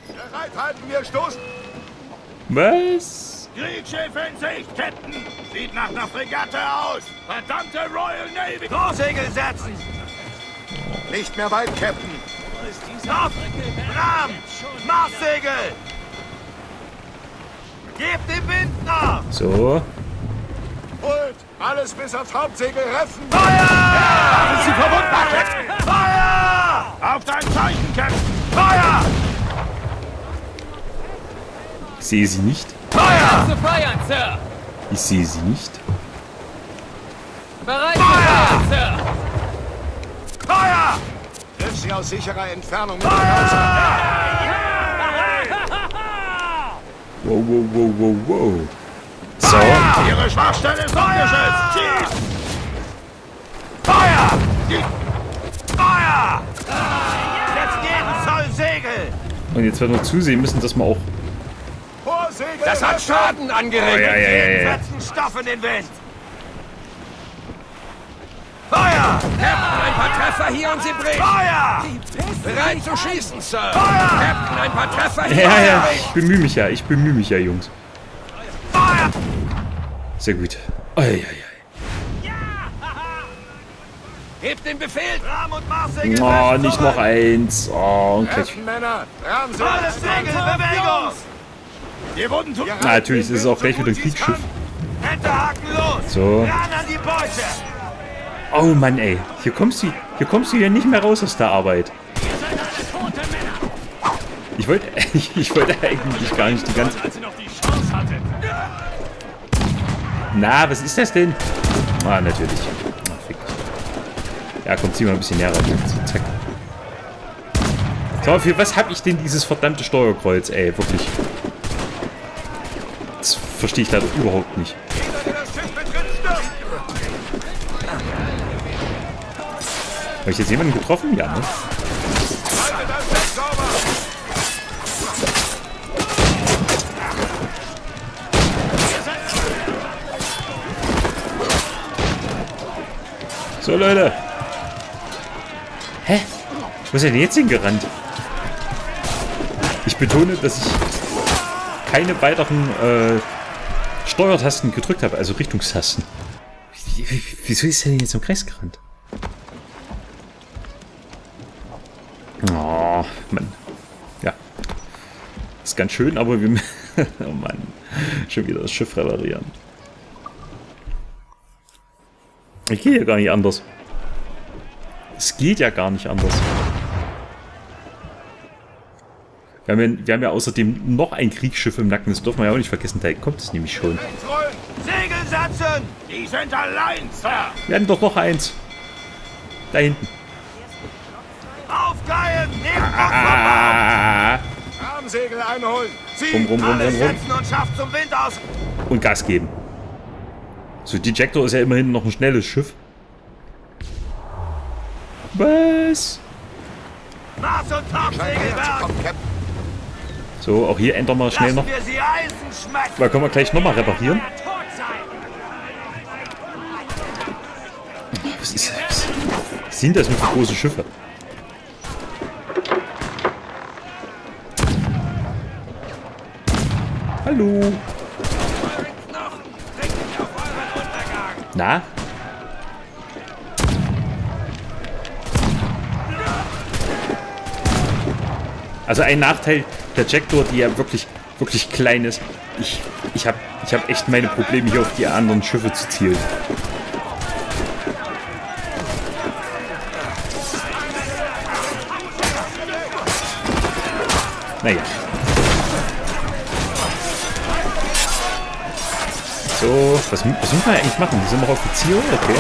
Bereit halten, wir stoßen! Was? Kriegsschiff in Sicht, Captain! Sieht nach einer Fregatte aus! Verdammte Royal Navy! Großsegel setzen! Nicht mehr weit, Captain! Stopp! Rahmen! Marssegel! Gebt den Wind nach! So. Holt! Alles bis aufs Hauptsegel reffen! Feuer! Haben Sie verwundbar, Captain! Feuer! Auf dein Zeichen, Captain! Feuer! Ich sehe sie nicht. Feuer! Zu feiern, Sir! Ich sehe sie nicht. Bereit zu feiern, Sir! Feuer! Triff sie aus sicherer Entfernung mit Wow, wow, wow, wow, wow. So. Ihre Schwachstelle ist ungeschützt! Schießt! Feuer! Feuer! Jetzt jeden Zoll Segel! Und jetzt werden wir zusehen müssen, dass wir auch... Vorsegel! Das hat Schaden angerichtet! Oh, ja. Setzen Stoff in den Wind! Feuer! Captain, ein paar Treffer hier und sie bricht! Feuer! Bereit zu schießen, Sir! Feuer! Captain, ein paar Treffer hier! Ja, ja, ich bemühe mich ja, Jungs. Feuer! Sehr gut. Ei, ei, Gebt den Befehl! Rahmen und Marssegel! ei. Oh, nicht noch eins. Oh, und gleich... Reffen, Männer! Rahmen Alles Segel, Bewegung! Die Wunden tun... Na, natürlich ist es auch gleich wieder ein Kriegsschiff. Hinterhaken los! So. Ran an die Beute! Oh Mann, ey. Hier kommst du ja nicht mehr raus aus der Arbeit. Ich wollte eigentlich gar nicht die ganze... Na, was ist das denn? Ah, natürlich. Ah, fick. Ja, komm, zieh mal ein bisschen näher ran. So, zack. So, für was habe ich denn dieses verdammte Steuerkreuz, ey? Wirklich. Das verstehe ich leider überhaupt nicht. Habe ich jetzt jemanden getroffen? Ja, ne? So, Leute. Hä? Wo ist er denn jetzt hingerannt? Ich betone, dass ich keine weiteren Steuertasten gedrückt habe, also Richtungstasten. Wieso ist er denn jetzt im Kreis gerannt? Oh, Mann. Ja. Ist ganz schön, aber wir... oh Mann. Schon wieder das Schiff reparieren. Ich geht ja gar nicht anders. Es geht ja gar nicht anders. Wir haben ja außerdem noch ein Kriegsschiff im Nacken. Das dürfen wir ja auch nicht vergessen. Da kommt es nämlich schon. Segel setzen! Die sind allein, Sir! Wir hatten doch noch eins. Da hinten. Aufgeilen! Nehmt Rahmensegel einholen! Rum. Alles setzen und schafft zum Wind aus! Und Gas geben. So, Dejector ist ja immerhin noch ein schnelles Schiff. Was? Mars- und Topsegelwerk! So, auch hier ändern wir schnell noch. Lassen wir sie Eisen schmecken! Da können wir gleich nochmal reparieren. Was sind das für große Schiffe? Hallo. Na? Also ein Nachteil der Jackdaw, die ja wirklich klein ist. Ich hab echt meine Probleme, hier auf die anderen Schiffe zu zielen. Naja. So, was müssen wir eigentlich machen? Wir sind noch Offizier? Okay.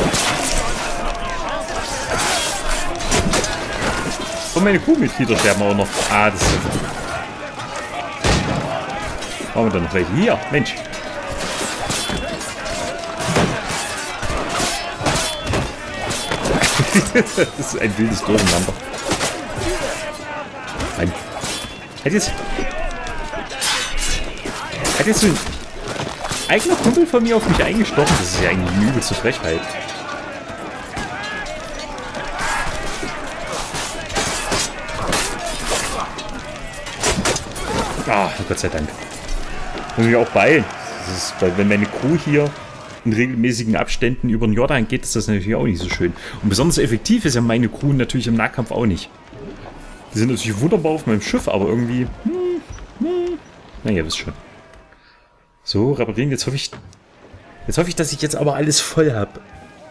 Und meine Crewmitglieder sterben auch noch. Ah, das ist... Haben wir dann noch welche? Hier, Mensch. Das ist ein wildes Durcheinander. Nein. Hat jetzt so ein eigener Kumpel von mir auf mich eingestochen? Das ist ja eigentlich eine übelste Frechheit. Ah, Gott sei Dank. Muss ich auch beeilen. Das ist, weil wenn meine Crew hier in regelmäßigen Abständen über den Jordan geht, ist das natürlich auch nicht so schön. Und besonders effektiv ist ja meine Crew natürlich im Nahkampf auch nicht. Die sind natürlich wunderbar auf meinem Schiff, aber irgendwie... Na, ihr wisst schon. So, reparieren. Jetzt hoffe ich, dass ich jetzt aber alles voll habe.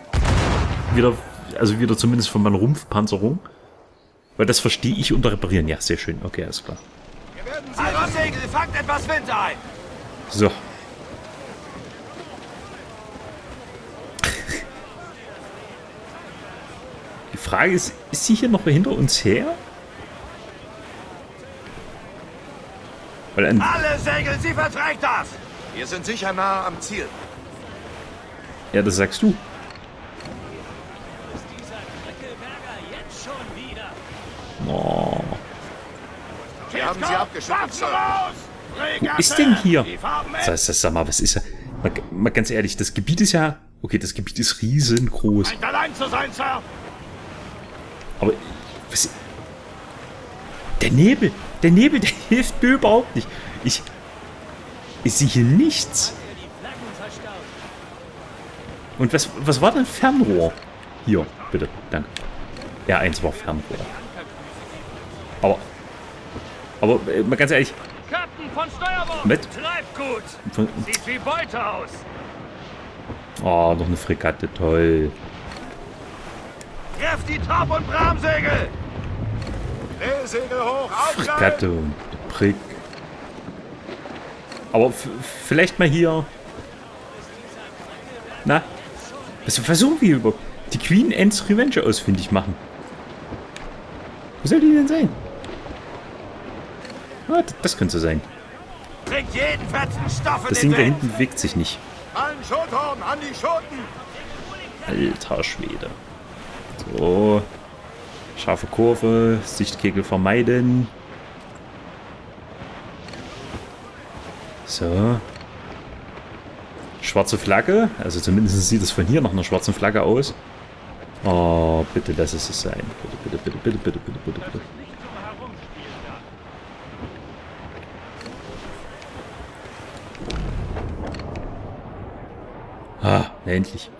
Wieder zumindest von meiner Rumpfpanzerung. Weil das verstehe ich unter reparieren. Ja, sehr schön. Okay, alles klar. Hallo Segel, fangt etwas Wind ein! So. Die Frage ist sie hier noch hinter uns her? Weil Alle Segel, sie verträgt das! Wir sind sicher nah am Ziel. ja, das sagst du. Oh. Wir haben sie abgeschüttet, Sir. Wo ist denn hier? Sag mal, was ist er? Mal ganz ehrlich, das Gebiet ist ja... Okay, das Gebiet ist riesengroß. Scheint allein zu sein, Sir! Aber... Was... Der Nebel, der hilft mir überhaupt nicht. Ich sehe hier nichts. Und was war denn Fernrohr? Hier, bitte, danke. R1 war Fernrohr. Aber mal ganz ehrlich. Captain von Steuerbord! Mit? Treibt gut! Sieht wie Beute aus! Oh, noch eine Fregatte, toll. Trefft die Top- und Bramsegel! Drehsegel hoch, aufschlagen! Fregatte und Prick. Aber vielleicht mal hier. Na? Was versuchen wir über die Queen Anne's Revenge ausfindig machen? Wo soll die denn sein? Ah, das könnte sein. Bringt jeden fetzen Stoff in Das den Ding da Wind! hinten bewegt sich nicht. An Schothorn, an die Schoten! Alter Schwede. So. Scharfe Kurve. Sichtkegel vermeiden. So. Schwarze Flagge. Also zumindest sieht es von hier nach einer schwarzen Flagge aus. Oh, bitte lass es sein. Bitte. Ah, endlich.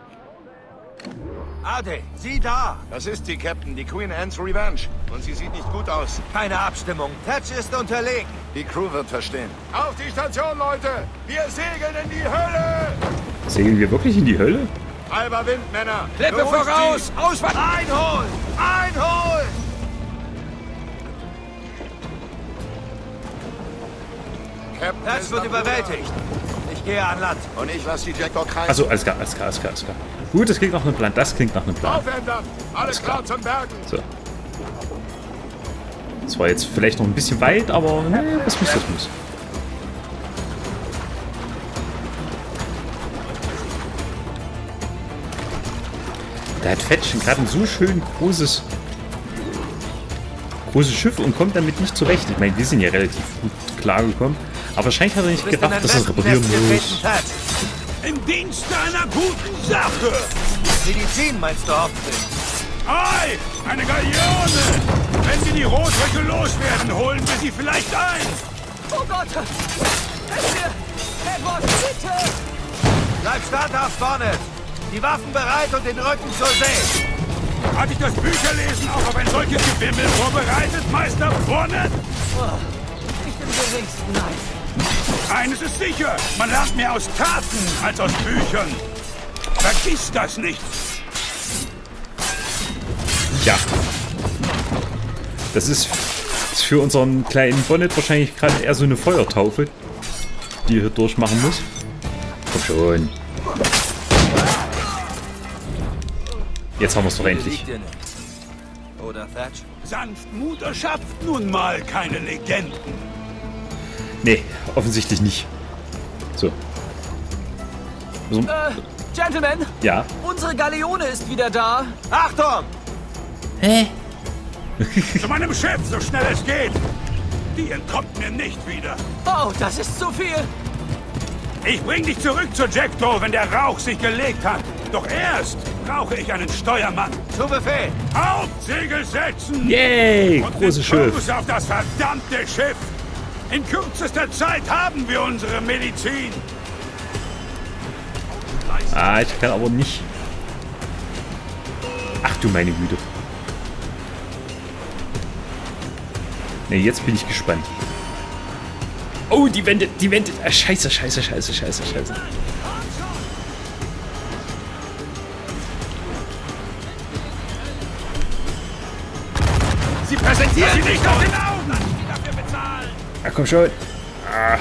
Ade, sieh da! Das ist die Captain, die Queen Anne's Revenge. Und sie sieht nicht gut aus. Keine Abstimmung. Thatch ist unterlegen. Die Crew wird verstehen. Auf die Station, Leute! Wir segeln in die Hölle! Segeln wir wirklich in die Hölle? Halber Wind, Männer! Klippe Durch voraus! Ausfahrt! Einholen! Einholen! die Captain Thatch ist wird am überwältigt. Ich gehe an Land. Ruder. Und ich lasse die Jackdaw kreisen. Also alles klar. Gut, das klingt nach einem Plan. Aufändern! Alles klar zum Bergen! So. Das war jetzt vielleicht noch ein bisschen weit, aber ne, was muss, das muss. Da hat Fetchen gerade ein so schön großes Schiff und kommt damit nicht zurecht. Ich meine, wir sind ja relativ gut klargekommen. Aber wahrscheinlich hat er nicht gedacht, dass er es reparieren muss. Im Dienst einer guten Sache! Medizin meinst du hoffentlich? Ei, eine Galeone! Wenn wir die Rotröcke loswerden, holen wir sie vielleicht ein! Oh Gott! Edward, bitte! Bleib standhaft, Bonnet! Die Waffen bereit und den Rücken zur See! Hat dich das Bücherlesen auch auf ein solches Gewimmel vorbereitet, Meister Bonnet? Nicht im geringsten, nein. Eines ist sicher, man lernt mehr aus Taten als aus Büchern. Vergiss das nicht! Ja. Das ist für unseren kleinen Bonnet wahrscheinlich gerade eher so eine Feuertaufe, die er hier durchmachen muss. Komm schon. Jetzt haben wir es doch endlich. Liegt dir nicht. Oder Thatch? Sanftmut erschafft nun mal keine Legenden. Nee, offensichtlich nicht. So. Gentlemen, Ja. unsere Galeone ist wieder da. Achtung! Zu meinem Schiff, so schnell es geht. Die entkommt mir nicht wieder. Oh, das ist zu viel. Ich bring dich zurück zur Jackdaw, wenn der Rauch sich gelegt hat. Doch erst brauche ich einen Steuermann. Zu Befehl! Hauptsegel setzen! Yay, Und großes den Kurs Schiff. auf das verdammte Schiff! In kürzester Zeit haben wir unsere Medizin. Ah, ich kann aber nicht. Ach du meine Güte. Ne, jetzt bin ich gespannt. Oh, die Wände, die Wände. Ah, scheiße, scheiße, scheiße, scheiße, scheiße. Sie präsentieren sich nicht auf den Augen! Lass sie dafür bezahlen. Ah, komm schon. Ah.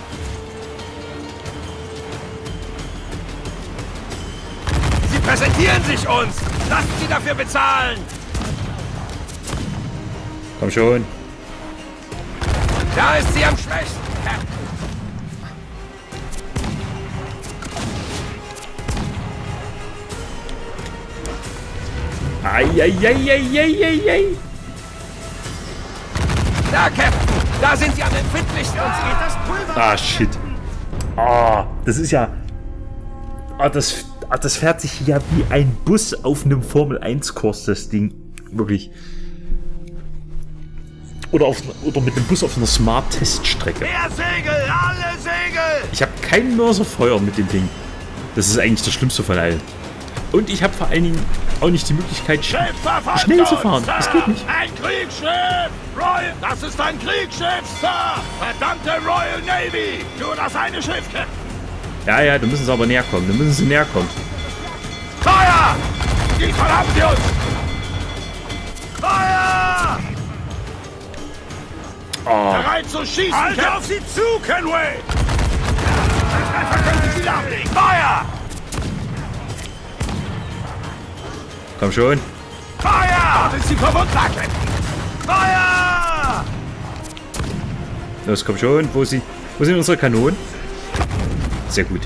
Sie präsentieren sich uns! Lasst sie dafür bezahlen! Komm schon. Da ist sie am schwächsten, Captain. Eieieiei. Da, Captain! Da sind sie am empfindlichsten! Uns geht das Pulver! Ah, shit. Ah, das ist ja... das fährt sich ja wie ein Bus auf einem Formel-1-Kurs, das Ding. Wirklich. Oder mit einem Bus auf einer Smart-Teststrecke. Mehr Segel! Alle Segel! Ich habe kein Mörserfeuer mit dem Ding. Das ist eigentlich das Schlimmste von allen. Und ich habe vor allen Dingen auch nicht die Möglichkeit, schnell zu fahren. Das geht nicht. Ein Kriegsschiff! Royal, das ist ein Kriegsschiff, Sir! Verdammte Royal Navy! Nur das eine Schiff, Captain! Ja, ja, da müssen sie aber näher kommen. Da müssen sie näher kommen. Feuer! Diesmal haben sie uns! Feuer! Oh, Bereit zu schießen, Halt auf sie zu, Kenway! Treffer können sie lahmlegen! Feuer! komm schon. Feuer! Sind sie verwundbar, Captain? Feuer! Los, komm schon. Wo sind unsere Kanonen? Sehr gut.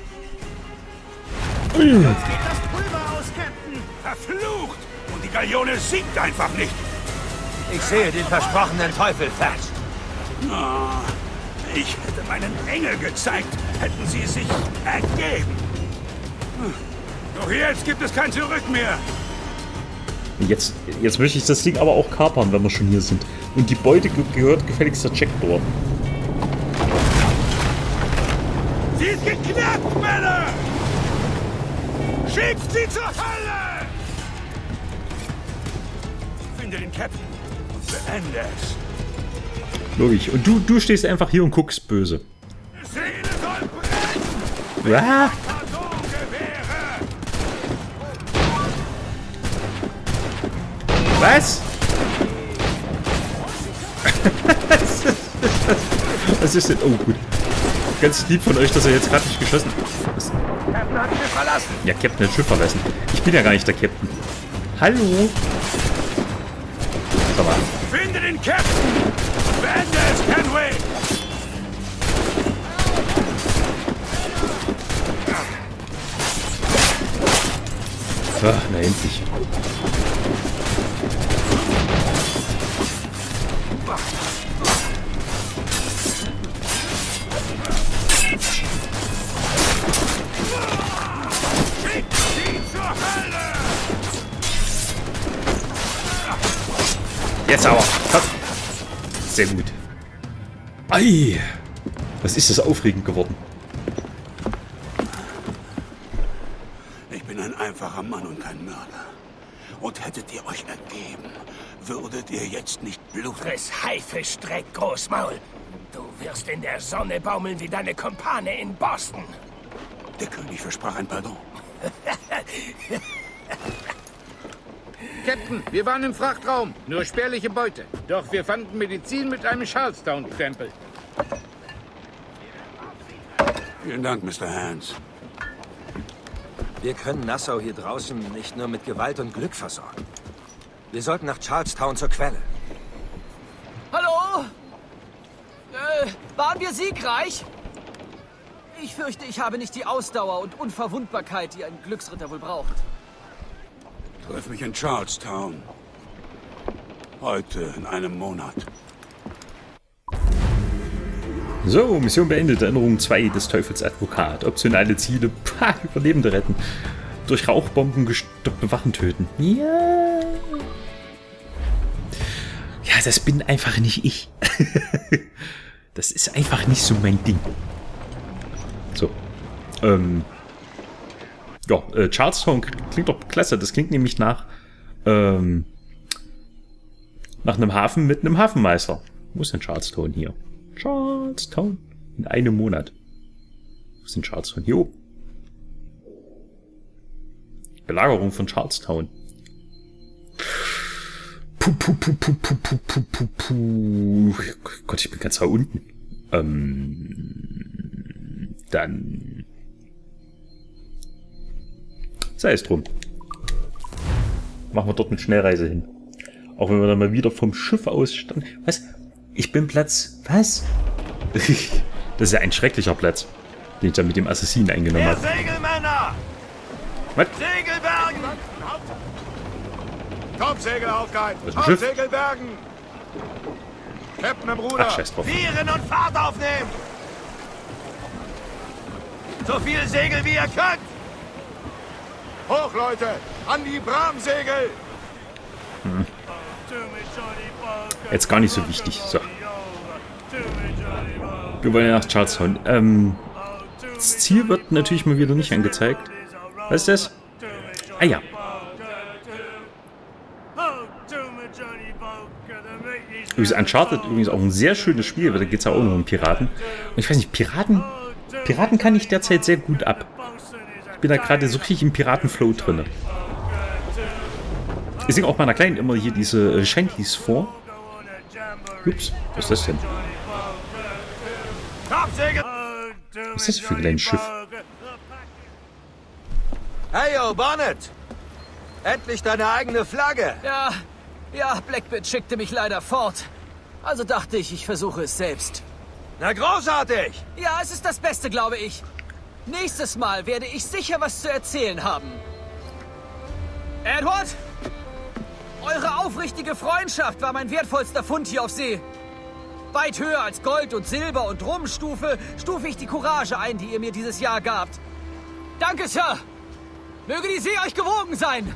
Jetzt geht das Pulver aus, Captain! Verflucht! Und die Galeone siegt einfach nicht! Ich sehe den versprochenen Teufel fest. Ah, ich hätte meinen Engel gezeigt, hätten sie sich ergeben. Doch jetzt gibt es kein Zurück mehr. Jetzt möchte ich das Ding aber auch kapern, wenn wir schon hier sind. Und die Beute gehört gefälligst der Jackdaw. Sie ist geknackt, Männer! Schickt sie zur Hölle! Finde den Captain und beende es. Logisch. Und du stehst einfach hier und guckst böse. Seele soll brennen! Ah, Kanonengewehre! was? Was ist denn? Oh, gut. Ganz lieb von euch, dass er jetzt gerade nicht geschossen hat. Captain hat Schiff verlassen. Ja, Captain hat Schiff verlassen. Ich bin ja gar nicht der Captain. Hallo? Sag mal. Finde den Captain! Beende es, Kenway! Ach, na endlich. Schickt sie zur Hölle! Jetzt aber. Komm. Sehr gut. Ei. Was ist das aufregend geworden? Ich bin ein einfacher Mann und kein Mörder. Und hättet ihr euch ergeben, würdet ihr jetzt nicht bluten. Friss Haifischdreck, Großmaul. Du wirst in der Sonne baumeln wie deine Kumpane in Boston. Der König versprach ein Pardon. Captain, wir waren im Frachtraum. Nur spärliche Beute. Doch wir fanden Medizin mit einem Charlestown-Krempel. Vielen Dank, Mr. Hans. Wir können Nassau hier draußen nicht nur mit Gewalt und Glück versorgen. Wir sollten nach Charlestown zur Quelle. Hallo? Waren wir siegreich? Ich fürchte, ich habe nicht die Ausdauer und Unverwundbarkeit, die ein Glücksritter wohl braucht. Treff mich in Charlestown. Heute in einem Monat. So, Mission beendet. Erinnerung 2 des Teufels Advokat. Optionale Ziele. Pah, Überlebende retten. Durch Rauchbomben gestoppte Wachen töten. Ja. Ja, das bin einfach nicht ich. Das ist einfach nicht so mein Ding. So. Ja, Charlestown klingt doch klasse. Das klingt nämlich nach einem Hafen mit einem Hafenmeister. Wo ist denn Charlestown hier? Charlestown. In einem Monat. Wo ist denn Charlestown? Hier oben. Belagerung von Charlestown. Gott, ich bin ganz da unten. Dann... Sei es drum. Machen wir dort mit Schnellreise hin. Auch wenn wir dann mal wieder vom Schiff aus standen. Was? Ich bin Platz... Was? Das ist ja ein schrecklicher Platz, den ich da mit dem Assassinen eingenommen habe. Segelmänner! Was? Segelbergen! Topsegel aufgehalten! Das ist ein Schiff. Segelbergen! Captain im Ruder! Ach, scheiß drauf. Vieren und Fahrt aufnehmen! So viel Segel wie ihr könnt! Hoch, Leute! An die Bramsegel! Jetzt gar nicht so wichtig. So. Wir wollen ja nach Charlestown. Das Ziel wird natürlich mal wieder nicht angezeigt. Was ist das? Ah ja. Übrigens Uncharted übrigens auch ein sehr schönes Spiel, weil da geht es ja auch nur um Piraten. Und ich weiß nicht, Piraten kann ich derzeit sehr gut ab. Ich bin da gerade so richtig im Piratenflow drin. Ich singe auch meiner Kleinen immer hier diese Shanties vor. Ups, was ist das denn? Was ist das für ein kleines Schiff? Hey, yo, Bonnet! Endlich deine eigene Flagge! Ja, Blackbeard schickte mich leider fort. Also dachte ich, ich versuche es selbst. Na, großartig! Ja, es ist das Beste, glaube ich. Nächstes Mal werde ich sicher was zu erzählen haben. Edward? Eure aufrichtige Freundschaft war mein wertvollster Fund hier auf See. Weit höher als Gold und Silber und Rum stufe ich die Courage ein, die ihr mir dieses Jahr gabt. Danke, Sir. Möge die See euch gewogen sein.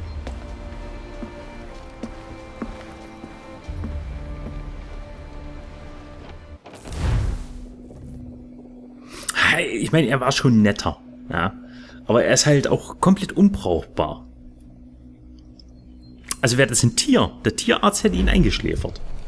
Ich meine, er war schon netter. Ja. Aber er ist halt auch komplett unbrauchbar. Also wäre das ein Tier. Der Tierarzt hätte ihn eingeschläfert.